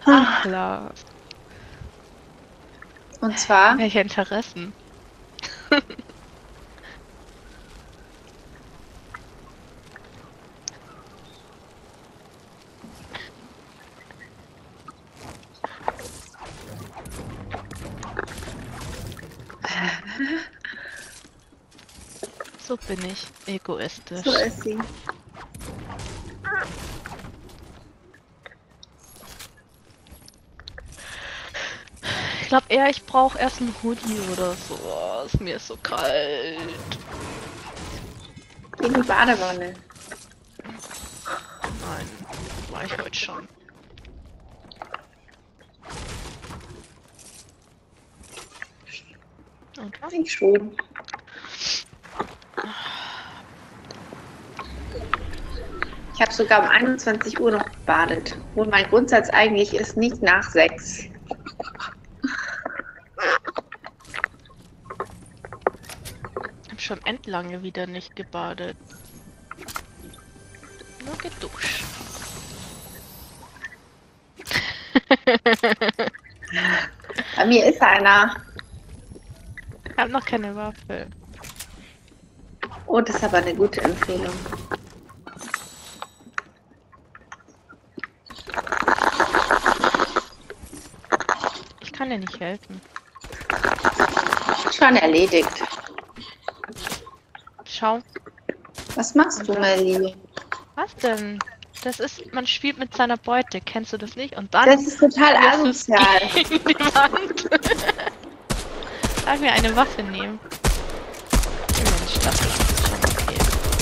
Ach, Lars. Und zwar, Welche Interessen? So bin ich. so Egoistisch. ist sie. Ich glaube eher, ich brauche erst einen Hoodie oder so. Mir ist so kalt. Geh in die Badewanne. Nein, war ich heute schon. Oder? Ich schon. Ich habe sogar um 21 Uhr noch gebadet. Wo mein Grundsatz eigentlich ist, nicht nach 6. Ich habe schon endlange wieder nicht gebadet. Nur geduscht. Bei mir ist einer. Ich habe noch keine Waffe. Oh, das ist aber eine gute Empfehlung. Ich kann dir nicht helfen. Schon erledigt. Schau. Was machst du, Melli? Was denn? Das ist, man spielt mit seiner Beute. Kennst du das nicht? Und dann Das ist total wirfst du es asozial. gegen die Wand. Sag mir eine Waffe nehmen. Mensch, das ist schon okay.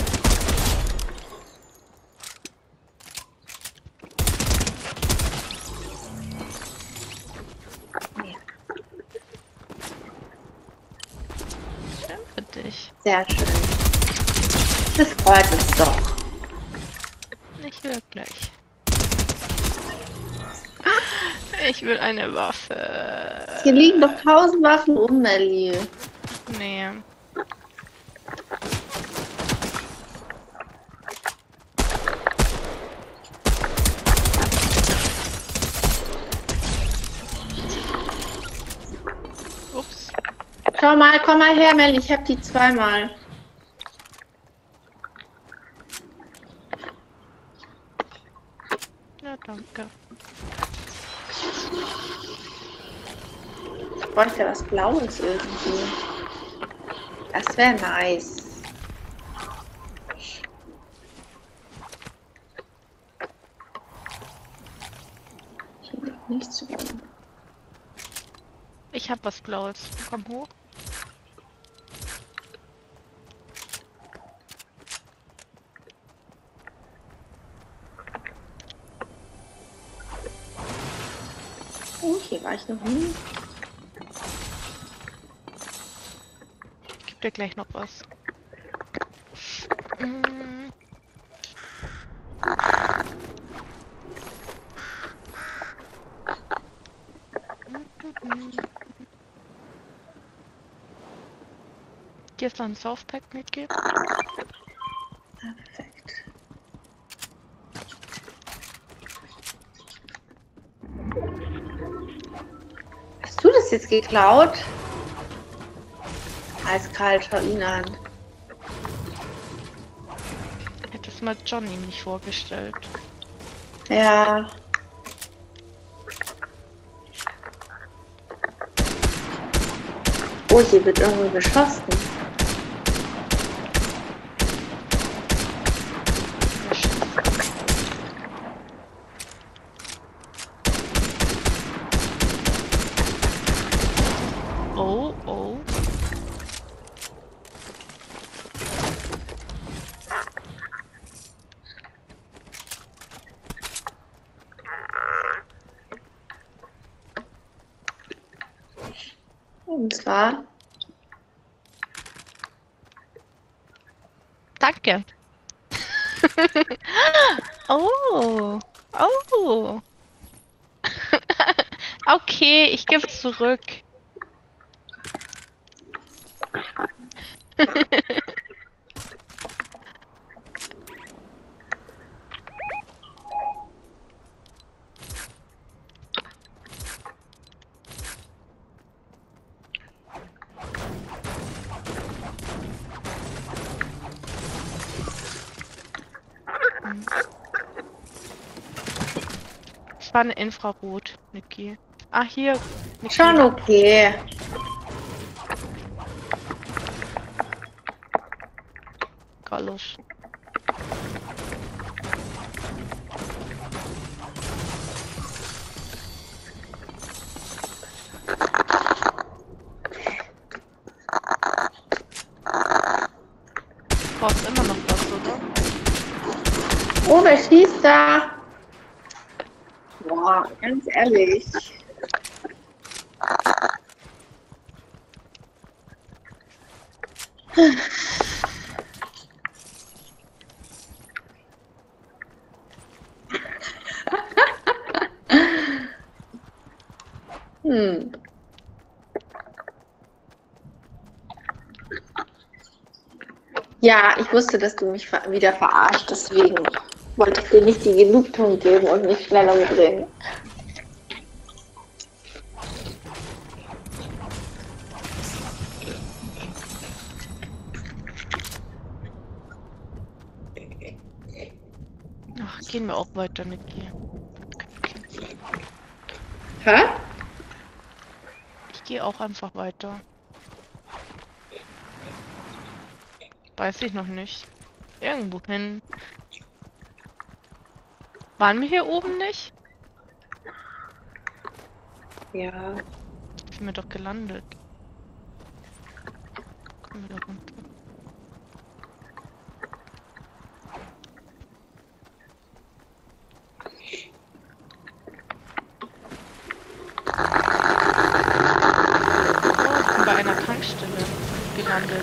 Schön für dich. Sehr schön. Das freut uns doch. Nicht wirklich. Ich will eine Waffe. Hier liegen doch 1000 Waffen um, Melli. Nee. Ups. Schau mal, komm mal her, Melli. Ich hab die zweimal. Ja, danke. Ich bräuchte was Blaues irgendwie. Das wäre nice. Hier liegt nichts rum. Ich hab was Blaues. Komm hoch. Oh, hier war ich noch nie. Ich geb dir gleich noch was. Mm. Dir ist noch ein Softpack mitgeben? Perfekt. Hast du das jetzt geklaut? Eiskalt, schau ihn an. Hätte es mal Johnny nicht vorgestellt. Ja. Oh, hier wird irgendwo geschossen. Oh, oh. Und zwar, Danke. Oh. Oh. Okay, ich gebe zurück. Das war eine Infrarot, Niki. Ah, hier. Niki. Schon okay. Galosch. Du brauchst immer noch was, oder? Oh, wer schießt da? Boah, ganz ehrlich. Hm. Ja, ich wusste, dass du mich wieder verarscht, deswegen wollte ich dir nicht die Genugtuung geben und mich schneller umdrehen. Ach, gehen wir auch weiter, Niki. Hä? Ich gehe auch einfach weiter. Weiß ich noch nicht. Irgendwo hin. Waren wir hier oben nicht? Ja. Sind wir doch gelandet. Kommen wir da runter. Oh, ich bin bei einer Tankstelle gelandet.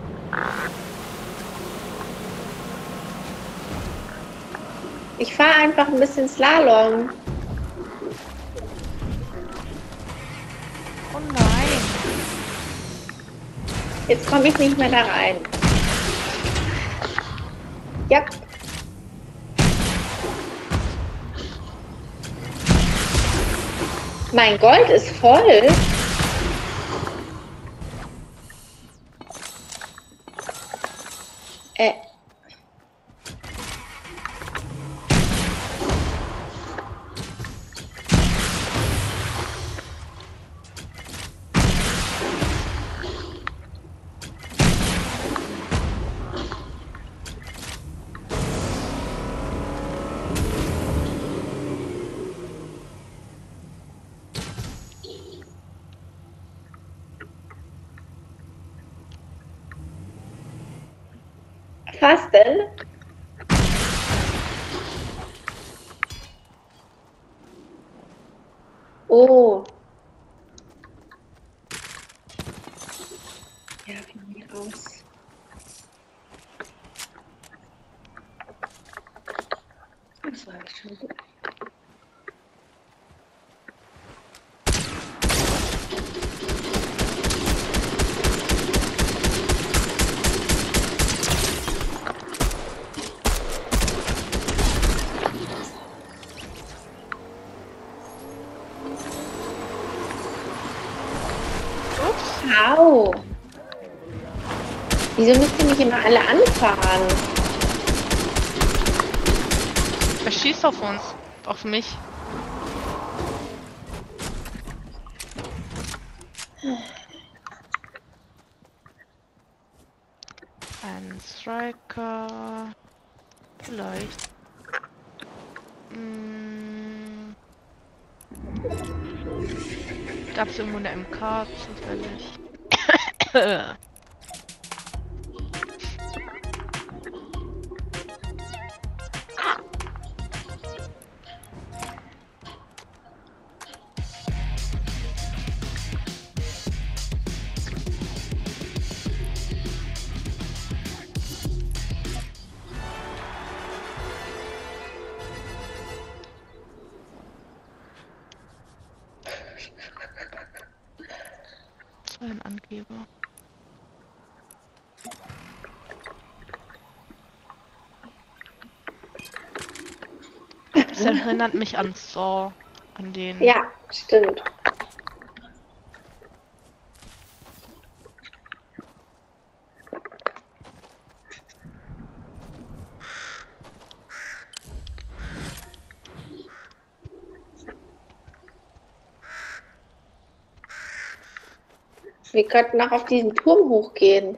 Ich fahre einfach ein bisschen Slalom. Oh nein. Jetzt komme ich nicht mehr da rein. Ja. Mein Gold ist voll. Äh. Was denn? Oh. Ja, von mir aus. Das war schon gut. Au. Wieso müsst ihr mich immer alle anfahren? Wer schießt auf uns? Auf mich. Ein Striker. Vielleicht. Gab es irgendwo eine MK zufällig? So ein Angeber. Das erinnert mich an Saw. An den. Ja, stimmt. Wir könnten auch auf diesen Turm hochgehen.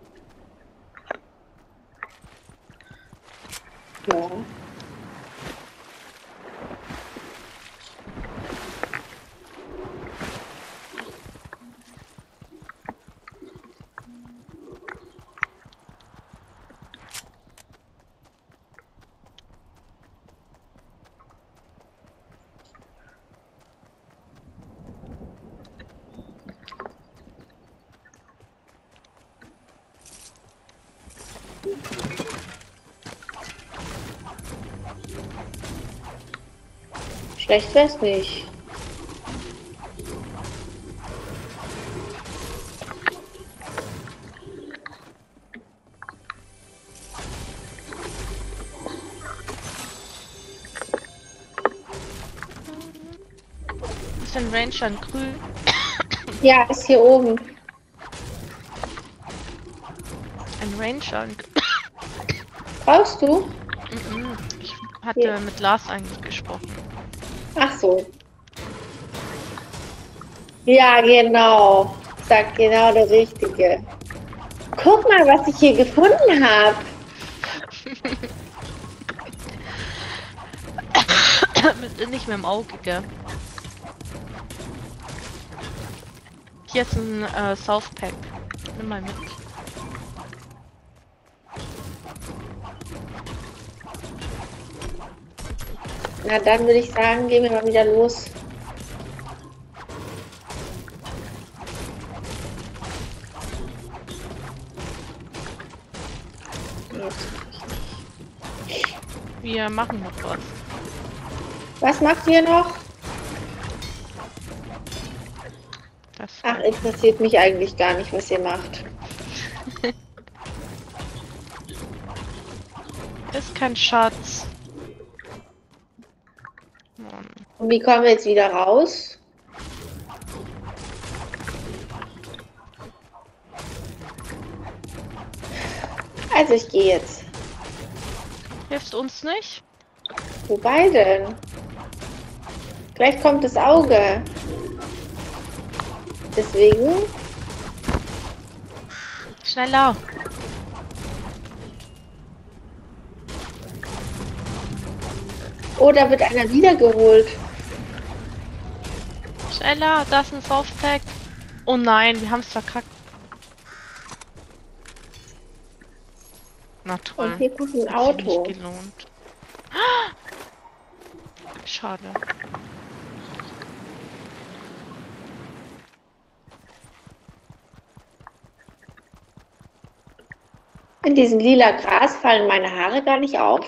Ja. Schlecht wär's nicht. Ist ein Ranger in grün? Ja, ist hier oben. Ein Ranger in grün? Brauchst du? Ich hatte mit Lars eigentlich gesprochen. Ach so. Ja, genau. Sag genau der Richtige. Guck mal, was ich hier gefunden habe. Nicht mehr im Auge, gell? Hier ist ein South Pack. Nimm mal mit. Na, dann würde ich sagen, gehen wir mal wieder los. Wir machen noch was. Was macht ihr noch? Das Ach, interessiert mich eigentlich gar nicht, was ihr macht. ist kein Schatz. Mann. Und wie kommen wir jetzt wieder raus? Also ich gehe jetzt. Hilfst uns nicht? Wobei denn? Gleich kommt das Auge. Deswegen. Schneller! Oh, da wird einer wiedergeholt. Schneller! Da ist ein South Pack. Oh nein, wir haben es verkackt. Na toll. Und hier kommt ein Hat sich Auto. nicht gelohnt. Schade. In diesem lila Gras fallen meine Haare gar nicht auf.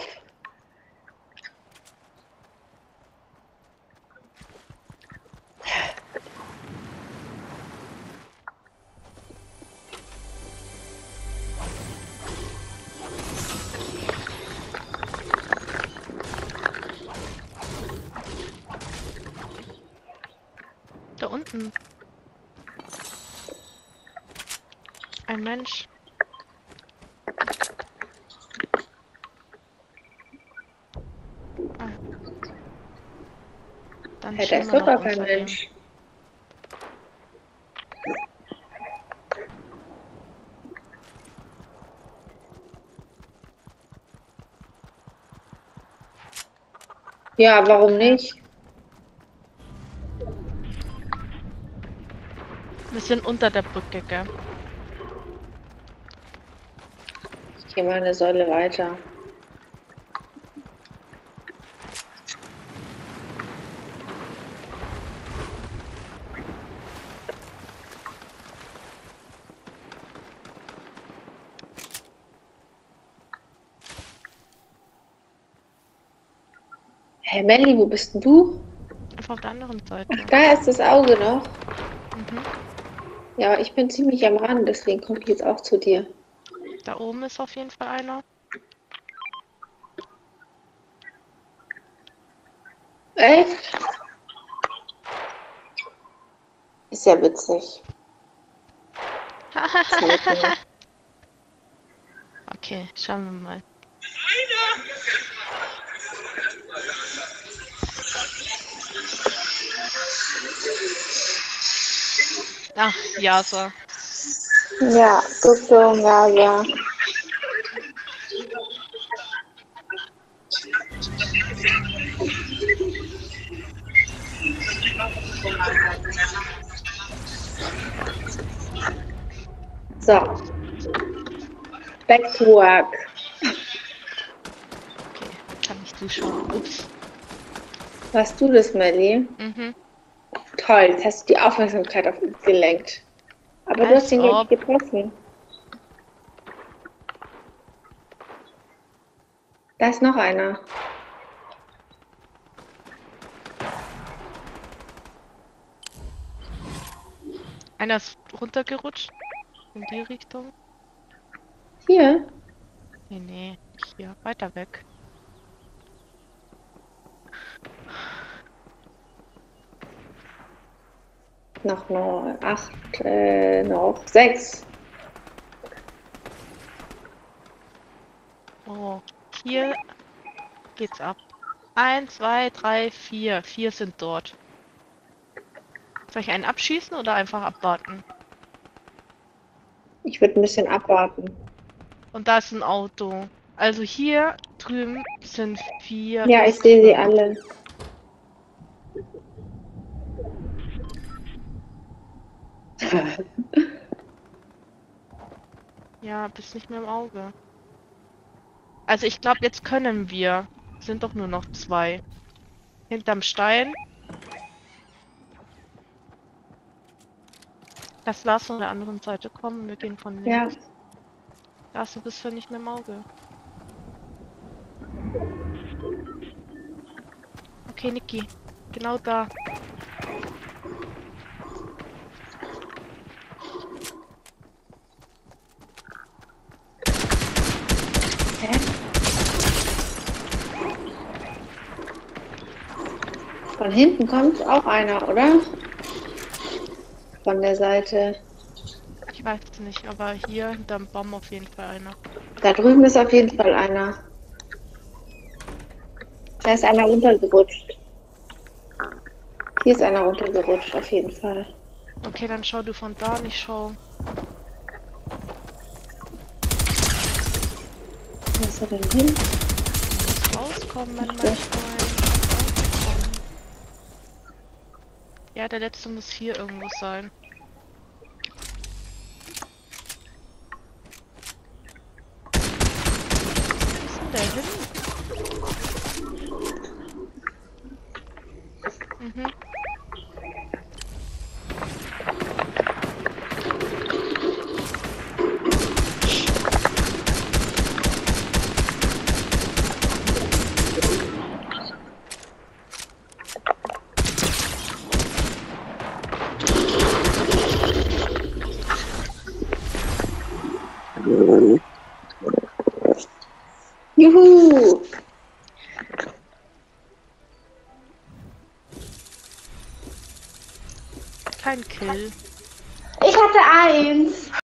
Da unten. Ein Mensch. Ah. Dann Ja, da ist schieben wir doch gar noch kein unter ihm. Mensch. Ja, warum nicht? Wir sind unter der Brücke, gell? Ich gehe mal eine Säule weiter. Hey Melli, wo bist denn du? Einfach auf der anderen Seite. Ach, da ist das Auge noch. Mhm. Ja, aber ich bin ziemlich am Rand, deswegen komme ich jetzt auch zu dir. Da oben ist auf jeden Fall einer. Echt? Ist ja witzig. Okay, schauen wir mal. Ach, Yasa. Ja, Duktung, ja, ja. So, back to work. Okay, kann ich zuschauen. Ups. Warst du das, Melly? Mhm. Toll, jetzt hast du die Aufmerksamkeit auf uns gelenkt. Aber du hast Als ihn gar nicht ob. getroffen. Da ist noch einer. Einer ist runtergerutscht. In die Richtung. Hier. Nee, nee. Hier. Weiter weg. Noch 8, noch 6. Oh. Hier geht's ab. 1, 2, 3, 4. 4 sind dort. Soll ich einen abschießen oder einfach abwarten? Ich würde ein bisschen abwarten. Und da ist ein Auto. Also hier drüben sind 4 Ja, ich sehe sie Russen. alle. Ja, bist nicht mehr im Auge. Also ich glaube, jetzt können wir. Sind doch nur noch 2. Hinterm Stein. Lass Lars von der anderen Seite kommen. Wir gehen von Ja, links. Lars, du bist ja nicht mehr im Auge. Okay, Niki. Genau da. hä? Von hinten kommt auch einer, oder? Von der Seite. Ich weiß es nicht, aber hier hinterm Baum auf jeden Fall einer. Da drüben ist auf jeden Fall einer. Da ist einer runtergerutscht. Hier ist einer runtergerutscht, auf jeden Fall. Okay, dann schau du von da und ich schau. Wo ist er denn hin? Muss rauskommen, mein Freund. Rauskommen. Ja, der letzte muss hier irgendwo sein. Wo ist denn der hin? Mhm. Juhu! Kein Kill. Ich hatte eins.